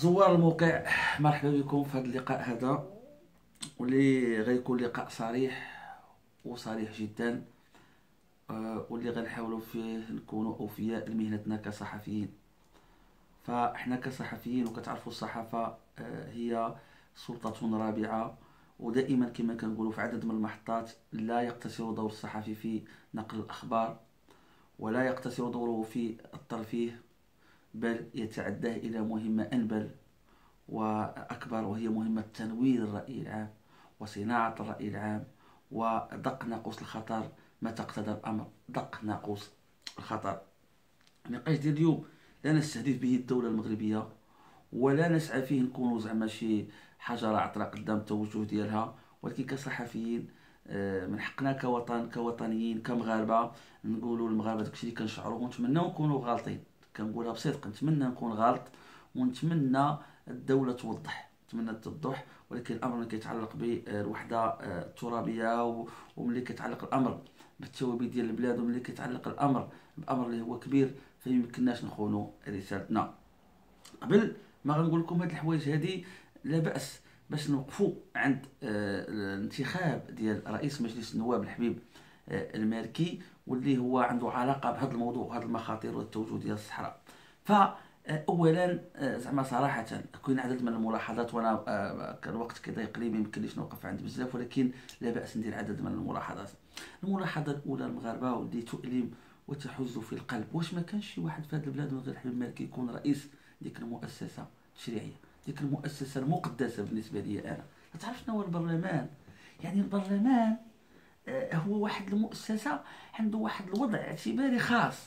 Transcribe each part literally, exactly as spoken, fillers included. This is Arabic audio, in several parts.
زوار الموقع، مرحبا بكم في هذا اللقاء هذا، واللي غيكون لقاء صريح وصريح جدا. آه، واللي غنحاولوا فيه نكونوا اوفياء لمهنتنا كصحفيين. فاحنا كصحفيين وكتعرفوا الصحافه آه، هي سلطه رابعه، ودائما كما كنقولوا في عدد من المحطات لا يقتصر دور الصحفي في نقل الاخبار، ولا يقتصر دوره في الترفيه، بل يتعداه الى مهمه انبل وأكبر، وهي مهمة تنوير الرأي العام وصناعة الرأي العام ودق ناقوس الخطر متى اقتضى الأمر. دق ناقوس الخطر النقاش ديال اليوم لا نستهدف به الدولة المغربية، ولا نسعى فيه نكونوا زعما شي حجرة عطرة قدام التوجه ديالها، ولكن كصحفيين آه، من حقنا كوطن كوطنيين كمغاربة نقولوا للمغاربة داكشي اللي كنشعروا، ونتمناو نكونوا غالطين. كنقولها بصدق، نتمنى نكون غلط، ونتمنى الدولة توضح، نتمنى توضح. ولكن الامر ملي كيتعلق بالوحده آه، الترابيه، و- وملي كيتعلق الامر بالتوابي ديال البلاد، وملي كيتعلق الامر بامر اللي هو كبير، فيمكنناش نخونوا رسالتنا. قبل ما غنقول لكم هاد الحوايج هادي، لا باس باش نوقفوا عند آه، الانتخاب ديال رئيس مجلس النواب الحبيب آه، المالكي، واللي هو عنده علاقه بهذا الموضوع وهذه المخاطر والتوجه ديال الصحراء. ف اولا آه، زعما صراحه كاين عدد من الملاحظات، وانا آه، كان الوقت كيضيق لي ما يمكنليش نوقف عند بزاف، ولكن لا باس ندير عدد من الملاحظات. الملاحظه الاولى، المغاربه واللي تؤلم وتحز في القلب، واش ما كانش شي واحد في هذه البلاد من غير الحبيب المالكي يكون رئيس ديك المؤسسه التشريعيه، ديك المؤسسه المقدسه بالنسبه لي انا؟ تعرف شنو هو البرلمان؟ يعني البرلمان آه، هو واحد المؤسسه عنده واحد الوضع اعتباري خاص،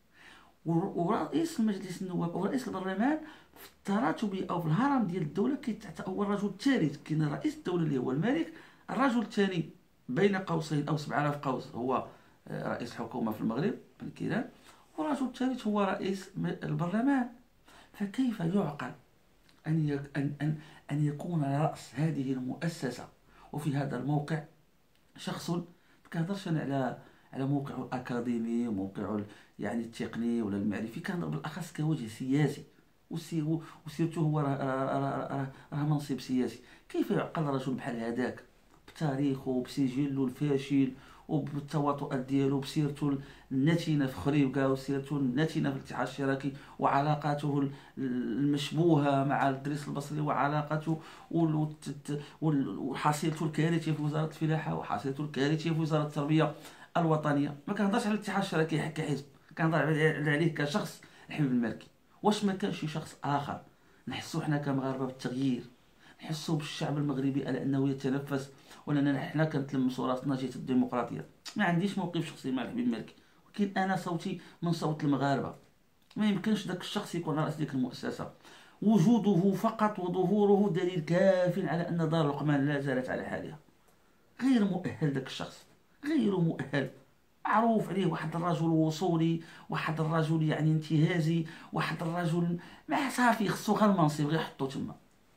ورئيس مجلس النواب او رئيس البرلمان في التراتب او في الهرم ديال الدوله كيتعتبر هو الرجل الثالث. كاين رئيس الدوله اللي هو الملك، الرجل الثاني بين قوسين او سبعة آلاف قوس هو آه، رئيس الحكومه في المغرب بن كيران، والرجل الثالث هو رئيس البرلمان. فكيف يعقل أن يك- أن أن أن يكون على رأس هذه المؤسسة وفي هذا الموقع شخص ما كنهضرش انا على على موقعه الاكاديمي وموقعه ال- يعني التقني ولا المعرفي، كنهضر بالاخص كوجه سياسي، وسي- وسيرته هو راه راه- راه- راه- راه منصب سياسي. كيف يعقل رجل بحال هذاك بتاريخه بسجله الفاشل وبالتواطؤات ديالو بسيرته النتنه في خريبكا وسيرته النتنه في الاتحاد الاشتراكي وعلاقاته ال- المشبوهه مع الدريس البصري وعلاقته وال- وال- وحصيلته الكارثيه في وزاره الفلاحه وحصيلته الكارثيه في وزاره التربيه الوطنيه. ما كنهضرش على الاتحاد الاشتراكي كحزب، كنهضر على- عليه كشخص الحبيب المالكي. واش ما كانش شي شخص اخر نحسو حنا كمغاربه بالتغيير، نحسو بالشعب المغربي على انه يتنفس، ولاننا حنا كنتلمسوا راسنا جهه الديمقراطيه؟ ما عنديش موقف شخصي مع الحبيب المالكي، ولكن انا صوتي من صوت المغاربه. ما يمكنش ذاك الشخص يكون رئيس ديك المؤسسه. وجوده فقط وظهوره دليل كاف على ان دار لقمان لا زالت على حالها. غير مؤهل ذاك الشخص، غير مؤهل. معروف عليه واحد الرجل وصولي، واحد الرجل يعني انتهازي، واحد الرجل ما صافي خصو غير المنصب غير يحطو تما.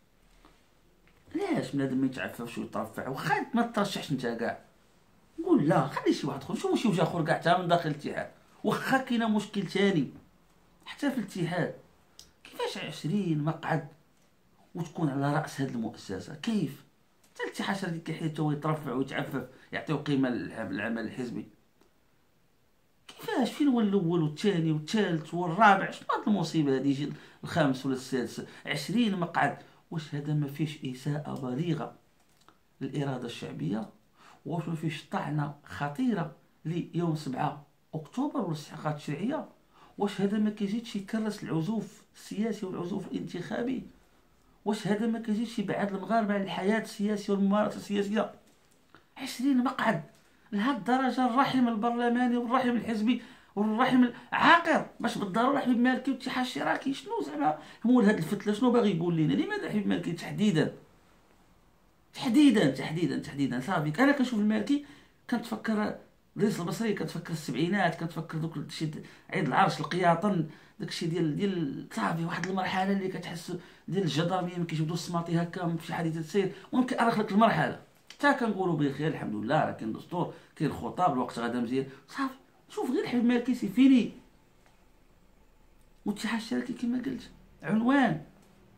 علاش بنادم ما يتعففش ويترفع؟ واخا انت ما ترشحش انت كاع، قول لا خلي شي واحد اخر، شوفوا شي وجه اخر كاع حتى من داخل الاتحاد. واخا كاين مشكل ثاني حتى في الاتحاد، كيفاش عشرين مقعد وتكون على راس هذه المؤسسه؟ كيف حتى الاتحاد الاشتراكي كيحيد هو يترفع ويتعفف يعطيو قيمه للعمل الحزبي؟ كيفاش؟ فين هو الاول والثاني والثالث والرابع؟ شنو هاد المصيبه هادي؟ يجي الخامس ولا السادس عشرين مقعد. واش هذا ما فيش اساءه بالغه للاراده الشعبيه؟ واش ما فيش طعنه خطيره ليوم سبعة اكتوبر والاستحقاقات الشرعيه؟ واش هذا ما كيزيدش يكرس العزوف السياسي والعزوف الانتخابي؟ واش هذا ما كيزيدش يبعد المغاربه عن الحياه السياسيه والممارسه السياسيه؟ عشرين مقعد لهاد الدرجه، الرحم البرلماني والرحم الحزبي والرحم العاقر، باش بالضروره حبيب مالكي والاتحاد الاشتراكي؟ شنو زعما مول هاد الفتله؟ شنو باغي يقول لنا؟ لماذا حبيب مالكي تحديدا تحديدا تحديدا تحديدا؟ صافي انا كنشوف المالكي كنتفكر الرئيس البصري، كنتفكر السبعينات، كنتفكر دوك الشي عيد العرش القياطن، داكشي ديال ديال صافي واحد المرحله اللي كتحس ديال الجدرميه ملي كيجبدوا السماطي هكا في حديثه السير. المهم كيأرخ لك المرحله حتى كنقولوا بخير الحمد لله، راه كاين دستور، كاين خطاب، الوقت غدا مزيان. صافي شوف غير الحبيب مالكي سي فيني. والاتحاد الاشتراكي كما قلت عنوان،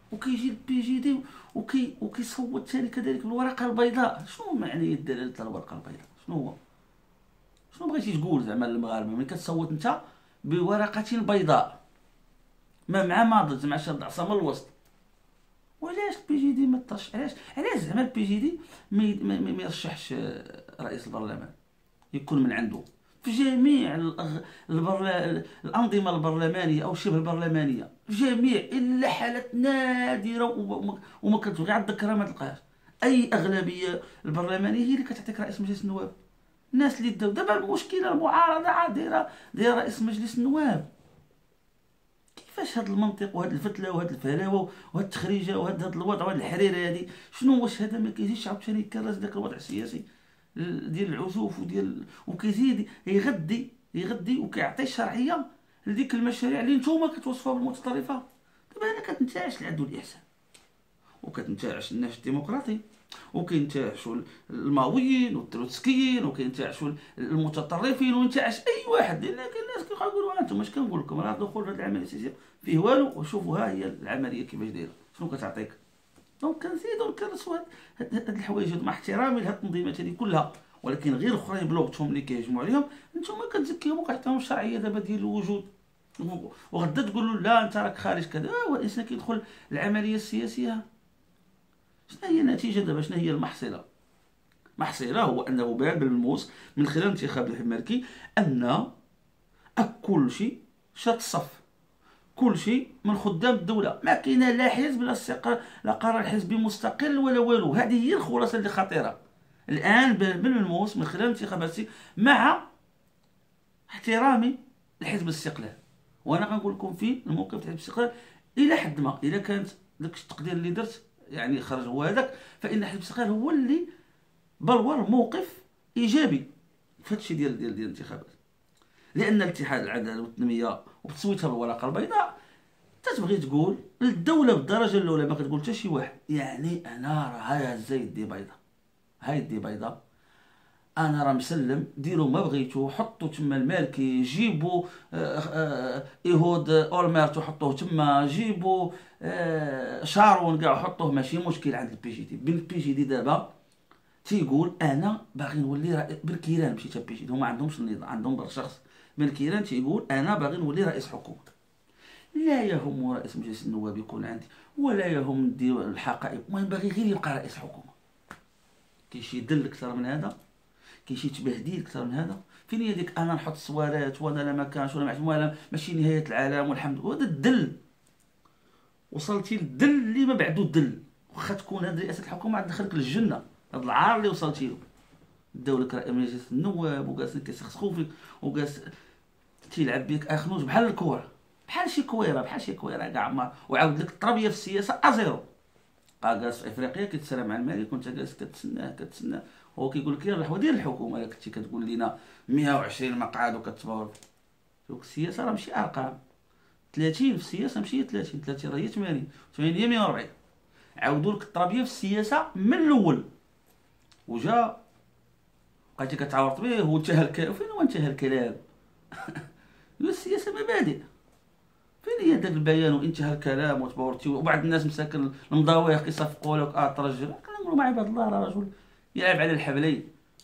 وكيجي البي جي دي وكي وكيصوت ثاني كذلك بالورقه البيضاء. شنو معنى دلاله الورقه البيضاء؟ شنو هو؟ شنو بغيتي تقول زعما للمغاربه ملي كتصوت انت بورقه بيضاء ما مع ماضي مع شاد العصا من الوسط؟ وعلاش البي جي دي ما طرش؟ علاش علاش زعما البي جي دي ما ما يرشحش رئيس البرلمان يكون من عنده في جميع الأغ... البرل... الأنظمة البرلمانية أو شبه البرلمانية، في جميع إلا حالات نادرة وما, وما كتبغي عاد تذكرها ما تلقاهاش. أي أغلبية البرلمانية هي اللي كتعطيك رئيس مجلس النواب. الناس اللي داو دابا المشكلة المعارضة عاد دايرة دايرة رئيس مجلس النواب. كيفاش هاد المنطق وهاد الفتلة وهاد الفهلاوة وهاد التخريجة وهاد هاد الوضع وهاد الحريرة هادي؟ شنو واش هذا ما كيجيش عاوتاني يكرس داك الوضع السياسي ديال العزوف وديال وكيزيد يغدي يغدي وكيعطي الشرعيه لديك المشاريع اللي نتوما كتوصفوها بالمتطرفه. دابا انا كتنتعش العدل والاحسان وكتنتعش النهج الديمقراطي وكينتعشوا الماويين والتروتسكيين وكينتعشوا المتطرفين وينتعش اي واحد. لان كاين الناس كيقولوا انتم اش كنقول لكم راه الدخول في هذه العمليه السياسيه فيه والو، وشوفوا ها هي العمليه كيفاش دايره شنو كتعطيك. دونك كنزيدو نكرسوا هاد هاد الحوايج مع احترامي لهاد التنظيمات هادي كلها، ولكن غير الاخرين بلغتهم اللي كيهجموا عليهم نتوما كتزكيهم وكتعطيهم الشرعيه دابا ديال الوجود، وغدا تقول له لا انت راك خارج كذا. هو الانسان كيدخل العمليه السياسيه شنو هي النتيجه دابا؟ شنو هي المحصله؟ محصله هو انه بان بالملموس من خلال انتخاب الحزب المالكي ان كل شيء شاد الصف، كل شيء من خدام الدوله، ما كاينه لا حزب لا استقرار لا قرار حزبي مستقل ولا والو. هذه هي الخلاصه اللي خطيره الان بالملموس من خلال انتخابات مع احترامي لحزب الاستقلال. وانا غنقول لكم في الموقف تاع حزب الاستقلال الى حد ما، اذا كانت داك التقدير اللي درت يعني خرج هو هذاك، فان حزب الاستقلال هو اللي بلور موقف ايجابي في هادشي ديال ديال ديال الانتخابات. لان الاتحاد العداله والتنميه وبتصويتها بالورقه البيضاء تتبغي تقول للدوله بالدرجه الاولى، ما كتقول حتى شي واحد يعني انا راه هاي هزه يدي بيضاء، هاي يدي بيضاء، انا راه مسلم، ديروا ما بغيتو، حطوا تما المالكي، جيبوا آه آه ايهود اولمرت وحطوه تما، جيبوا آه شارون كاع حطوه، ماشي مشكل عند البي جي دي. بين البي جي دي دابا تيقول انا باغي نولي رئيس بالكيران، ماشي حتى البي جي دي هما عندهمش النظام، عندهم برا شخص بالكيران تيقول انا باغي نولي رئيس حكومه، لا يهم رئيس مجلس النواب يكون عندي ولا يهم ندير الحقائب، المهم باغي غير يبقى رئيس حكومه. كاين شي دل اكثر من هذا؟ كاين شي تبهديل اكثر من هذا؟ فين هي ديك انا نحط صوارات وانا لا ما كانش ولا ما ماشي نهايه العالم والحمد لله؟ هذا الدل، وصلتي للدل اللي ما بعدو الدل. واخا تكون هذه رئاسه الحكومه عاد دخلك للجنه، هذا العار اللي وصلتي له. داو لك رئيس مجلس النواب وجالس كيسخسخو فيك وجالس تيلعب بيك اخنوج بحال الكوره، بحال شي كويره بحال شي كويره كاع ما، وعاود لك التربيه في السياسه ازيرو. بقى جالس في افريقيا كيتسالى مع الملك وانت جالس كتسناه كتسناه، هو كيقول لك يلاه دير الحكومه، الا كنتي كتقول لنا مية وعشرين مقعد وكتبور. دوك السياسه راه ماشي ارقام، ثلاثين في السياسه ماشي ثلاثين، ثلاثين راه هي ثمانين، ثمانين هي مية وأربعين. عاودوا لك التربيه في السياسه من الاول، وجا بقيتي كتعاورط به وانتهى الكلام. فين هو انتهى الكلام؟ السياسه مبادئ، فين هي داك البيان وانتهى الكلام وتبورتي؟ وبعض الناس مساكن المضاويق كيصفقوا لك اه ترجل. كنقولوا مع عباد الله راه رجل يلعب على الحبلين.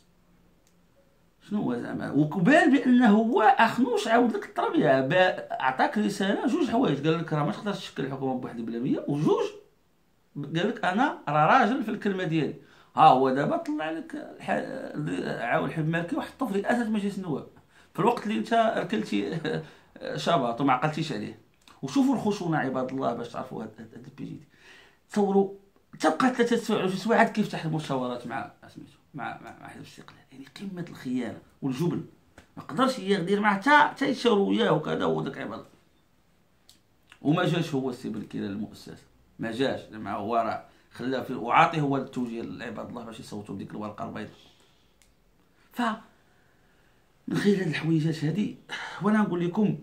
شنو هو زعما؟ وكبان بانه هو اخنوش عاود لك التربيه، عطاك رساله جوج حوايج، قال لك راه ما تقدرش تشكل الحكومه بوحدي بلا مية، وجوج قال لك انا راه راجل في الكلمه ديالي. ها هو دابا طلع لك عاود الحزب المالكي وحطو في رئاسه مجلس النواب في الوقت اللي انت ركلتي شباط وما عقلتيش عليه. وشوفوا الخشونه عباد الله باش تعرفوا هاد هاد البي جي دي. تصوروا تبقى ثلاثه سوايع كيف تحت المشاورات مع سميتو مع مع حزب الاستقلال، يعني قمه الخيانه والجبن. ما قدرش يدير معاه حتى حتى يشاوروا وياه وكذا وداك عباد الله. وما جاش هو السي بالكيران المؤسسه، ما جاش زعما هو راه خلاه في وعاطي هو التوجيه لعباد الله باش يصوتوا بديك الورقه البيضاء. ف من خلال هاد الحويجات هادي وانا نقول لكم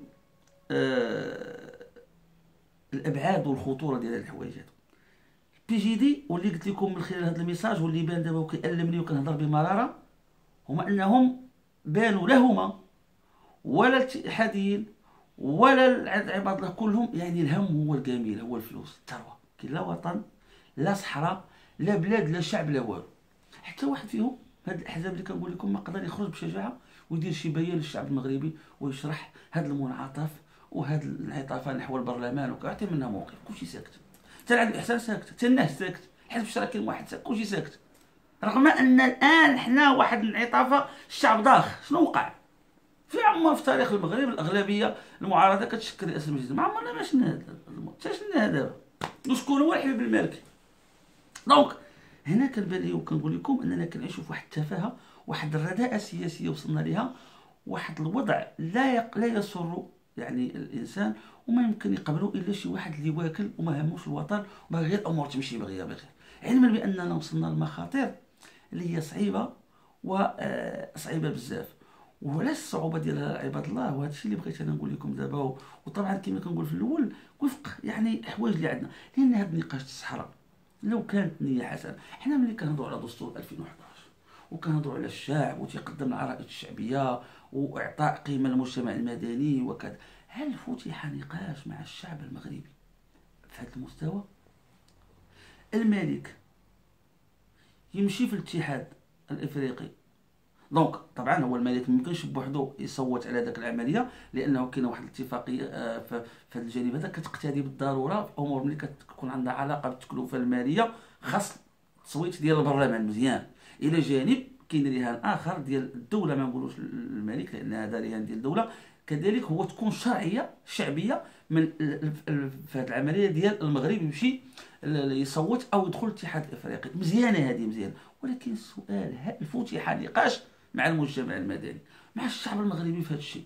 آه الابعاد والخطوره ديال هاد الحوايجات. البي جي دي واللي قلت لكم من خلال هذا الميساج واللي بان دابا وكيألمني وكنهضر بمراره، هما انهم بانوا لهما ولا الاتحاديين ولا عباد الله كلهم يعني الهم هو الجميل، هو الفلوس، الثروه. كاين لا وطن لا صحراء لا بلاد لا شعب لا والو. حتى واحد فيهم هاد الاحزاب اللي كنقول لكم ما قدر يخرج بشجاعه ويدير شي بيان للشعب المغربي ويشرح هاد المنعطف وهاد الانعطافات نحو البرلمان وكيعطي منها موقف. كلشي ساكت، حتى العدل الاحسان ساكت، حتى الناس ساكت، الحزب الاشتراكي واحد ساكت، كلشي ساكت. رغم ان الان حنا واحد الانعطافه الشعب ضاخ. شنو وقع؟ في عمر في تاريخ المغرب الاغلبيه المعارضه كتشكل رئاسه المجلس، ما عمرنا ما شفنا هذا، حتى شفنا دابا. وشكون هو الحبيب المالكي؟ دونك هنا كنبان لي وكنقول لكم اننا كنعيشوا في واحد التفاهه، واحد الرداءه السياسيه وصلنا ليها، واحد الوضع لا يق... لا يسر يعني الانسان، وما يمكن يقبلوا الا شي واحد اللي واكل وما هموش الوطن وباغي غير الامور تمشي بغيه بغير، علما باننا وصلنا لمخاطر اللي هي صعيبه وصعيبه بزاف. وعلاش الصعوبه ديالها عباد الله؟ وهذا الشيء اللي بغيت انا نقول لكم دابا. وطبعا كما كنقول في الاول وفق يعني الحوايج اللي عندنا، لان هذا النقاش الصحراء لو كانت نيه حسنه. حنا ملي كنهضروا على دستور ألفين وحداش وكنهضروا على الشعب وتيقدم العرائض الشعبيه واعطاء قيمه للمجتمع المدني وكذا، هل فتح نقاش مع الشعب المغربي في هذا المستوى؟ الملك يمشي في الاتحاد الافريقي، دونك طبعا هو الملك ميمكنش بوحدو يصوت على هذاك العمليه، لانه كاينه واحد الاتفاقيه في هذا الجانب هذا كتقتضي بالضروره في امور ملي كتكون عندها علاقه بالتكلفه الماليه خاص التصويت ديال البرلمان مزيان. الى جانب كاين رهان اخر ديال الدوله، ما نقولوش الملك لان هذا رهان ديال الدوله، كذلك هو تكون شرعيه شعبيه من في هذه العمليه ديال المغرب يمشي يصوت او يدخل الاتحاد الافريقي. مزيانه هذه مزيانه، ولكن السؤال هل فتح نقاش مع المجتمع المدني مع الشعب المغربي في هذا الشيء؟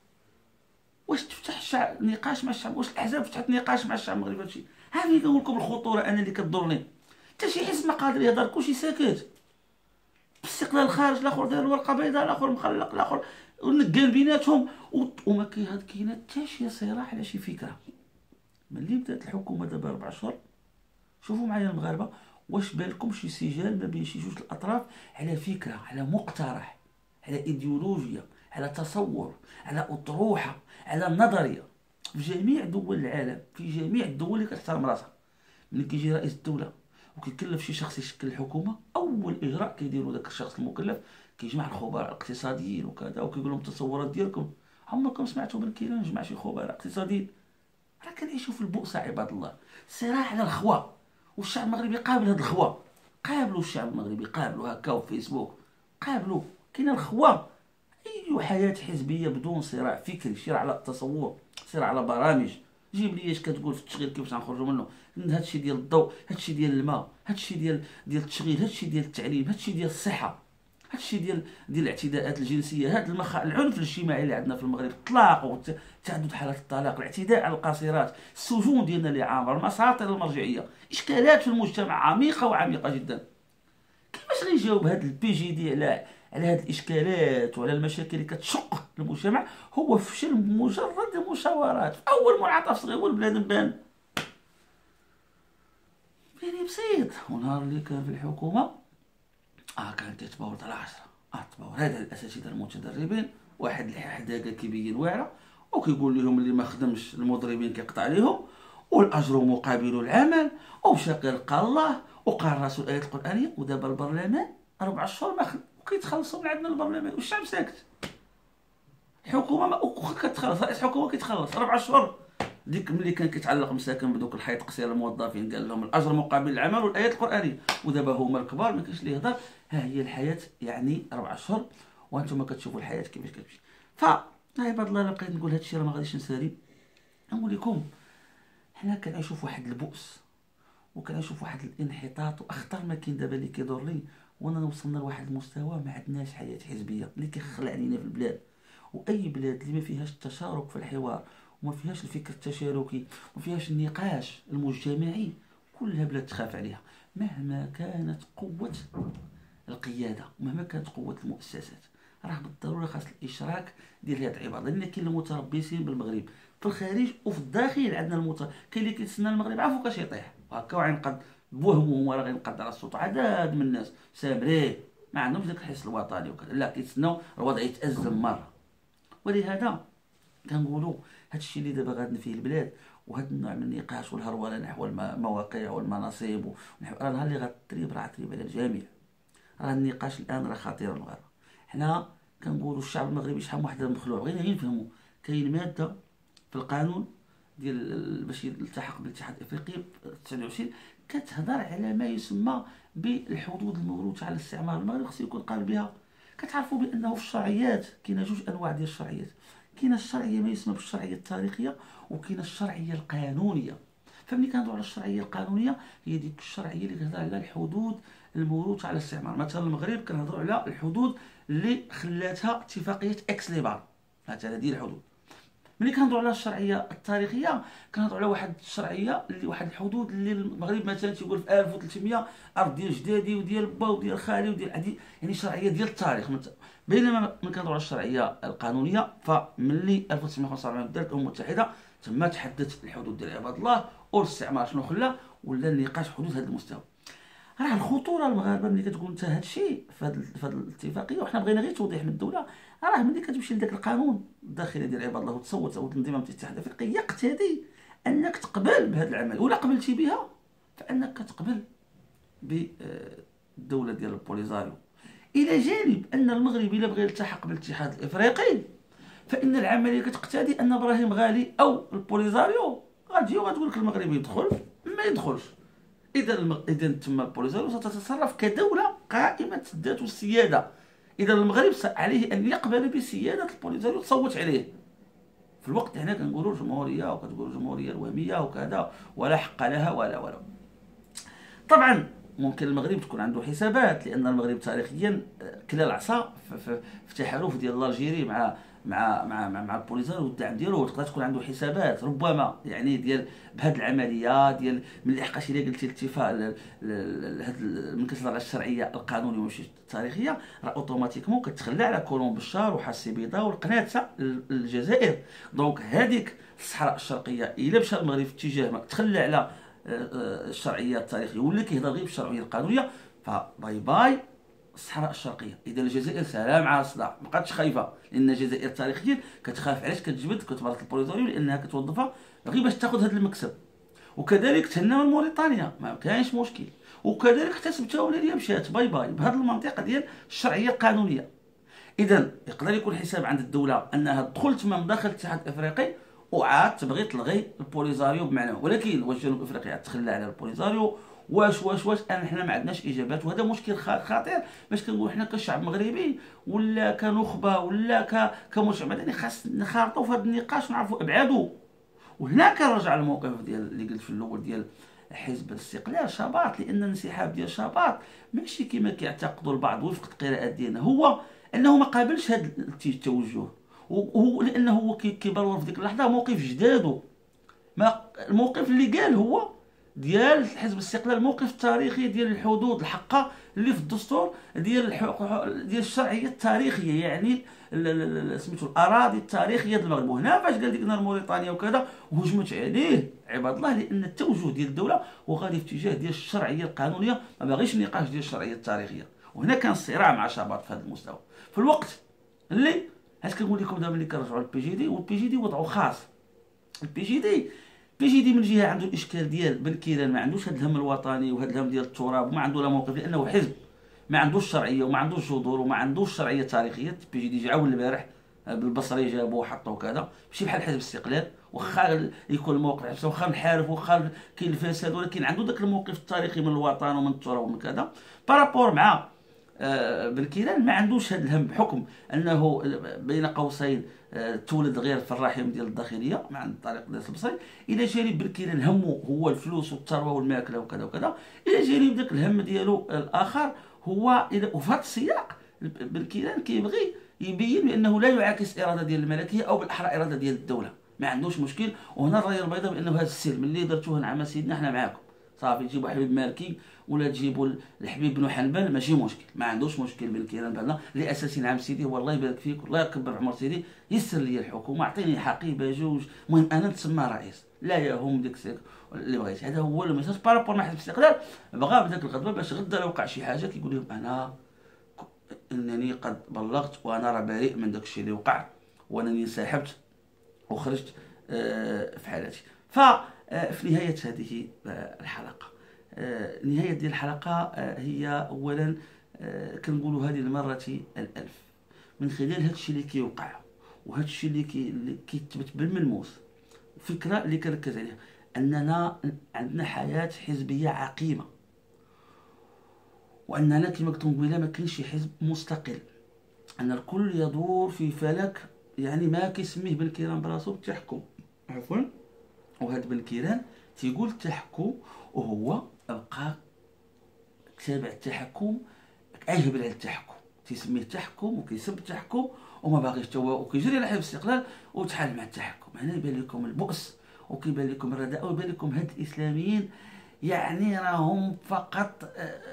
واش تفتح الشعب نقاش مع الشعب؟ واش الاحزاب فتحت نقاش مع الشعب المغربي في هذا الشيء؟ هذه كنقول لكم الخطوره انا اللي كتضرني. حتى شي حزب ما قادر يهضر، كلشي ساكت. باستقلال الخارج الاخر دار الورقه بيضاء، الاخر مخلق، الاخر ونقال بيناتهم وما كاين حتى شي صراع على شي فكره. ملي بدات الحكومه دابا اربع اشهر، شوفوا معايا المغاربه واش بالكم شي سجال ما بين شي جوج الاطراف على فكره، على مقترح، على ايديولوجيا، على تصور، على اطروحه، على نظريه في جميع دول العالم، في جميع الدول اللي كتحترم راسها. ملي كيجي رئيس الدوله وكيكلف شي شخص يشكل الحكومه، اول اجراء كيديروا داك الشخص المكلف كيجمع الخبراء الاقتصاديين وكذا وكيقول لهم التصورات ديالكم. عمركم سمعتوا بان كاين نجمع شي خبراء اقتصاديين؟ راه كنعيشوا في البؤس عباد الله، صراع على الخوا. والشعب المغربي قابل هاد الخوا، قابلوا الشعب المغربي، قابلوا هكا في فيسبوك، قابلوا كاين الخوا. اي حياه حزبيه بدون صراع فكري، صراع على التصور، صراع على برامج. جيب لي اش كتقول في التشغيل كيفاش غنخرجوا منه، هادشي ديال الضوء، هادشي ديال الماء، هادشي ديال ديال التشغيل، هادشي ديال التعليم، هادشي ديال الصحه، هادشي ديال ديال الاعتداءات الجنسيه، هاد المخ... العنف الاجتماعي اللي عندنا في المغرب، الطلاق وتعدد حالات الطلاق، الاعتداء على القاصرات، السجون ديالنا اللي عامره، المساطر المرجعيه، اشكالات في المجتمع عميقه وعميقه جدا. كيفاش غيجاوب هاد البي جي دي على على هاد الاشكالات وعلى المشاكل اللي كتشق المجتمع؟ هو فشل مجرد المشاورات في اول منعطف صغير والبلاد بان يعني بسيط. ونهار اللي كان في الحكومه اه كان تيتباور على عشرة، اه تباور هذا الاساتذه المتدربين، واحد الحداقه كيبين واعره وكيقول لهم اللي ما خدمش المضربين كيقطع عليهم، والاجر مقابل العمل، ومشى لقى الله وقال راسو الايات القرانيه. ودابا البرلمان اربع شهور ما خدم وكيتخلصوا من عندنا البرلمان والشعب ساكت. الحكومه ما كتخلص، رئيس الحكومه كيتخلص اربع شهور. ديك ملي كان كيتعلق مساكن بدوك الحيط قصير الموظفين قال لهم الاجر مقابل العمل والايات القرانيه، ودابا هما الكبار ما كاينش اللي يهضر. ها هي الحياه يعني اربع اشهر وانتم كتشوفوا الحياه كيفاش كتمشي. ف عباد الله بقيت نقول هذا الشيء راه ما غاديش نسالي. نقول لكم حنا كنعيشوا في واحد البؤس وكنعيشوا في واحد الانحطاط، واخطر ما كاين دابا اللي كيدور لي وانا وصلنا لواحد المستوى ما عندناش حياه حزبيه اللي كيخلع علينا في البلاد. واي بلاد اللي ما فيهاش التشارك في الحوار وما فيهاش الفكر التشاركي وما فيهاش النقاش المجتمعي، كلها بلاد تخاف عليها مهما كانت قوه القياده ومهما كانت قوه المؤسسات. راه بالضروره خاص الاشراك ديال هاد العباد، لان كاين المتربصين بالمغرب في الخارج وفي الداخل. عندنا المت... كاين اللي كيتسنى المغرب عافاك كاش يطيح هكا وغينقد بوهمه هو راه غينقد على الصوت. عدد من الناس سامرين ما عندهمش داك الحس الوطني وكذا، لا كيتسناو الوضع يتازم مره. ولهذا كنقولوا هادشي اللي دابا غادنا فيه البلاد وهذا النوع من النقاش والهروله نحو المواقع والمناصب ونحو راه نهار اللي غتريب راه غتريب على الجميع. راه النقاش الان راه خطير المغاربه. حنا كنقولوا الشعب المغربي شحال من واحد مخلوع، بغينا غير نفهموا كاين ماده في القانون ديال باش يلتحق بالاتحاد الافريقي تسعة وعشرين كتهضر على ما يسمى بالحدود الموروثه على الاستعمار. المغرب خصو يكون قابل بها. كتعرفوا بانه في الشرعيات كاينه جوج انواع ديال الشرعيات، كاينه الشرعيه ما يسمى بالشرعيه التاريخيه وكاينه الشرعيه القانونيه. فملي كنهضروا على الشرعيه القانونيه هي ديك الشرعيه اللي كتهضر على الحدود الموروثه على الاستعمار. مثلا المغرب كنهضروا على الحدود اللي خلاتها اتفاقيه اكس ليبار، مثلا هذه الحدود. ملي كنهضروا على الشرعيه التاريخيه كنهضروا على واحد الشرعيه اللي واحد الحدود اللي المغرب مثلا تيقول في ألف وثلاثمية ارض ديال جدادي وديال با وديال خالي وديال عدي، يعني شرعيه ديال التاريخ. بينما ملي كنهضروا على الشرعيه القانونيه فملي ألف وتسعمية وخمسة وأربعين بدات الامم المتحده تما تحددت الحدود ديال عباد الله والاستعمار شنو خلى، ولا النقاش حدود هذا المستوى. راه الخطوره المغاربه ملي كتقول انت هذا الشيء في هذه الاتفاقيه، وحنا بغينا غير توضيح من الدوله. راه ملي كتمشي لذاك القانون الداخلي ديال عباد الله وتصوت تصوت الانضمام للاتحاد الافريقي يقتضي انك تقبل بهذا العمل، ولا قبلتي بها فانك كتقبل بالدوله ديال البوليزاريو. الى جانب ان المغرب الا بغى يلتحق بالاتحاد الافريقي فان العمليه كتقتضي ان ابراهيم غالي او البوليزاريو غتجي وغتقول لك المغرب يدخل ما يدخلش. اذا الم... اذا تم البوليزاريو ستتصرف كدوله قائمه الذات والسياده. اذا المغرب عليه ان يقبل بسياده البوليزاريو وتصوت عليه. في الوقت هنا كنقولوا الجمهوريه وكتقولوا الجمهوريه الوهميه وكذا ولا حق لها ولا ولا. طبعا ممكن المغرب تكون عنده حسابات، لان المغرب تاريخيا كلا العصا في تحالف ديال الجيري مع مع مع مع, مع البوليزاريو والدعم ديالو. تقدر تكون عنده حسابات ربما يعني ديال بهذه العمليه ديال ملي حقاش الا قلتي الاتفاق من كتهضر على الشرعيه القانونيه وماشي التاريخيه راه اوتوماتيكمون كتخلى على كولوم بشار وحسي بيضاء والقناطه الجزائر. دونك هذيك الصحراء الشرقيه الا مشى المغرب في اتجاه ما تخلى على الشرعيه التاريخيه ولا كيهضر غير بالشرعيه القانونيه فباي باي الصحراء الشرقيه. اذا الجزائر سلام على الصداع ما بقاتش خايفه، لان الجزائر تاريخيا كتخاف علاش كتجبد كتبارك البوليزاريو لانها كتوظفها غير باش تاخذ هذا المكسب. وكذلك تهنا من موريتانيا ما كاينش مشكل، وكذلك حتى سبتها ولا مشات باي باي بهذه المنطقه ديال الشرعيه القانونيه. اذا يقدر يكون حساب عند الدوله انها تدخل تما من داخل الاتحاد الافريقي وعاد تبغي تلغي البوليزاريو بمعنى، ولكن واش جنوب افريقيا تخلى على البوليزاريو؟ واش واش واش انا حنا ما عندناش اجابات، وهذا مشكل خطير. باش كنقول حنا كشعب مغربي ولا كنخبه ولا ك كمجتمع مدني خاص نخرطوا في هذا النقاش ونعرفوا ابعاده. وهنا كنرجع الموقف ديال اللي قلت في الاول ديال حزب الاستقلال شباط، لان الانسحاب ديال شباط ماشي كما كيعتقدوا البعض وفق القراءات ديالنا، هو انه ما قابلش هذا التوجه، وهو لانه هو كيبرر في ديك اللحظه موقف جدادو. ما الموقف اللي قال هو ديال حزب الاستقلال الموقف التاريخي ديال الحدود الحقه اللي في الدستور ديال ديال الشرعيه التاريخيه، يعني سميتو الاراضي التاريخيه ديال المغرب. وهنا فاش قال ديك نهار موريتانيا وكذا وهجمت عليه عباد الله، لان التوجه ديال الدوله هو غادي في اتجاه ديال الشرعيه القانونيه، ما باغيش النقاش ديال الشرعيه التاريخيه. وهنا كان صراع مع شباب في هذا المستوى في الوقت اللي اش كنقول لكم دابا ملي كنرجعوا للبي جي دي. والبي جي دي وضعه خاص. البي جي دي البي جي دي من جهه عنده الاشكال ديال بالكيران ما عندوش هذا الهم الوطني وهذا الهم ديال التراب وما عنده لا موقف، لانه حزب ما عندوش شرعيه وما عندوش جذور وما عندوش شرعيه تاريخيه. البي جي دي جا اول البارح بالبصري جابوه وحطوه كذا، ماشي بحال حزب الاستقلال واخا يكون الموقف واخا منحارف واخا كاين الفساد، ولكن عنده ذاك الموقف التاريخي من الوطن ومن التراب ومن كذا. بارابور مع آه بالكيران ما عندوش هذا الهم بحكم انه بين قوسين آه تولد غير في الرحم ديال الداخليه مع الطريق ديال البصري. الى جانب بالكيران همه هو الفلوس والثروه والماكله وكذا وكذا، الى جانب ذاك الهم ديالو الاخر هو الى وفي هذا السياق بالكيران كيبغي يبين بانه لا يعاكس اراده ديال الملكيه او بالاحرى اراده ديال الدوله، ما عندوش مشكل. وهنا الرايه البيضاء بانه هذا السلم اللي درتوه مع سيدنا حنا معاكم صافي. تجيبوا حبيب مالكي ولا تجيبوا الحبيب بن حنبل ماشي مشكل، ما عندوش مشكل بالكيران بهذا لاساس نعم سيدي والله يبارك فيك والله يكبر عمر سيدي يسر لي الحكومه اعطيني حقيبه جوج المهم انا نتسمى رئيس لا يهم ديك السيك اللي بغيت. هذا هو الميساج بارابور مع حزب الاستقلال. بغى بداك الغدوه باش غدا لو وقع شي حاجه كيقول لهم انا انني قد بلغت وانا راه بريء من داك الشيء اللي وقع وانني انسحبت وخرجت أه في حالتي. ففي نهاية هذه الحلقة، نهاية ديال الحلقة هي أولا كنقولوا هذه المرة الألف من خلال هذا الشيء اللي كيوقع وهذا الشيء اللي كيتثبت بالملموس. الفكرة اللي كنركز عليها أننا عندنا حياة حزبية عقيمة، وأننا كما قلت قبيله ما كاينش شي حزب مستقل، أن الكل يدور في فلك يعني ما كيسميه بن كيران براسو التحكم عفوا. وهذا بن كيران تيقول التحكم وهو بقى تابع التحكم، عاجب على التحكم، تيسميه التحكم وكيسب التحكم وما باغيش توا وكيجري على حزب الاستقلال وتحال مع التحكم. هنا يبان لكم البؤس وكيبان لكم الرداء، ويبان لكم هاد الاسلاميين يعني راهم فقط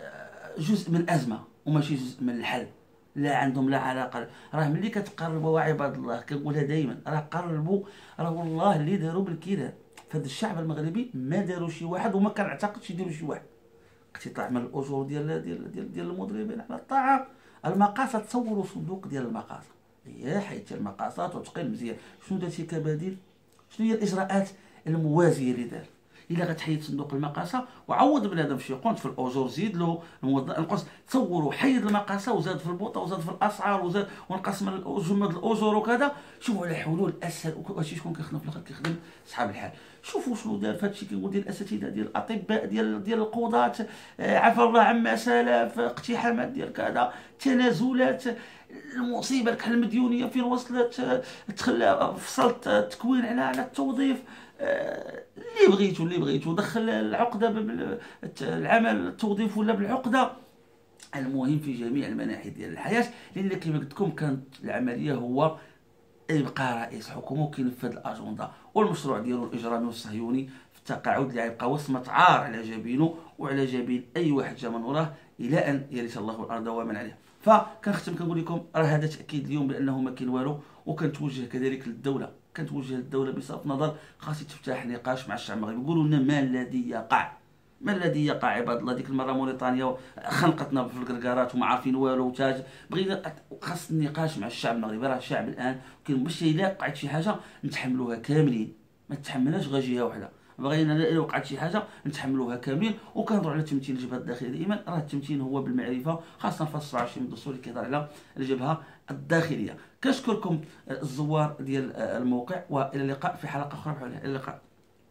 جزء من الازمه وماشي جزء من الحل. لا عندهم لا علاقه، راه ملي كتقربوا عباد الله كنقولها دائما، راه قربوا، راه والله اللي داروا بالكذا فهاد الشعب المغربي ما داروا شي واحد وما كنعتقدش يديروا شي واحد. اقتطاع من الاجور ديال ديال ديال, ديال المضربين على الطعام، المقاصه، تصوروا صندوق ديال المقاصه، هي حيت المقاصات وتقيل مزيان. شنو درتي كبديل؟ شنو هي الاجراءات الموازيه اللي دار؟ الا غتحيد صندوق المقاصه وعوض بنادم في شي قنت في الاجور، زيد له نقص. تصوروا حيد المقاصه وزاد في البوطه وزاد في الاسعار وزاد ونقص من جمد الاجور وكذا. شوفوا على حلول اسهل. وهادشي شكون كيخدم في الاخر؟ كيخدم صحاب الحال. شوفوا شنو دار في هادشي كنقول ديال الاساتذه ديال الاطباء ديال ديال القضاة، عفى الله عما سلف، اقتحامات ديال كذا، تنازلات، المصيبه كحل المديونيه فين وصلت، تخلى فصلت التكوين على على التوظيف، اللي بغيتو اللي بغيتو دخل العقده العمل التوظيف ولا بالعقده. المهم في جميع المناحي ديال الحياه، لان كما قلت لكم كانت العمليه هو يبقى رئيس حكومه وكينفذ الاجنده والمشروع ديالو الاجرامي والصهيوني في التقاعد اللي غيبقى وصمه عار على جبينه وعلى جبين اي واحد جا من وراه الى ان يرث الله الارض ومن عليها. فكنختم كنقول لكم راه هذا تاكيد اليوم بانه ما كاين والو، وكنتوجه كذلك للدوله، كنتوجه للدوله بصرف نظر خاص تفتح نقاش مع الشعب المغربي. يقولوا لنا ما الذي يقع، ما الذي يقع عباد الله؟ ديك المره موريتانيا خنقتنا في الكركارات وما عارفين والو تاج. بغينا خاص النقاش مع الشعب المغربي. راه الشعب الان كاين باش الا وقعت شي حاجه نتحملوها كاملين، ما تحملناش غير جهه وحده. بغينا الا وقعت شي حاجه نتحملوها كاملين. وكنهضروا على تمثيل الجبهه الداخليه دائما، راه التمثيل هو بالمعرفه، خاصه في السبعة وعشرين من الدستور اللي كيهضر على الجبهه الداخليه. كنشكركم الزوار ديال الموقع، والى اللقاء في حلقه اخرى بحول الى اللقاء.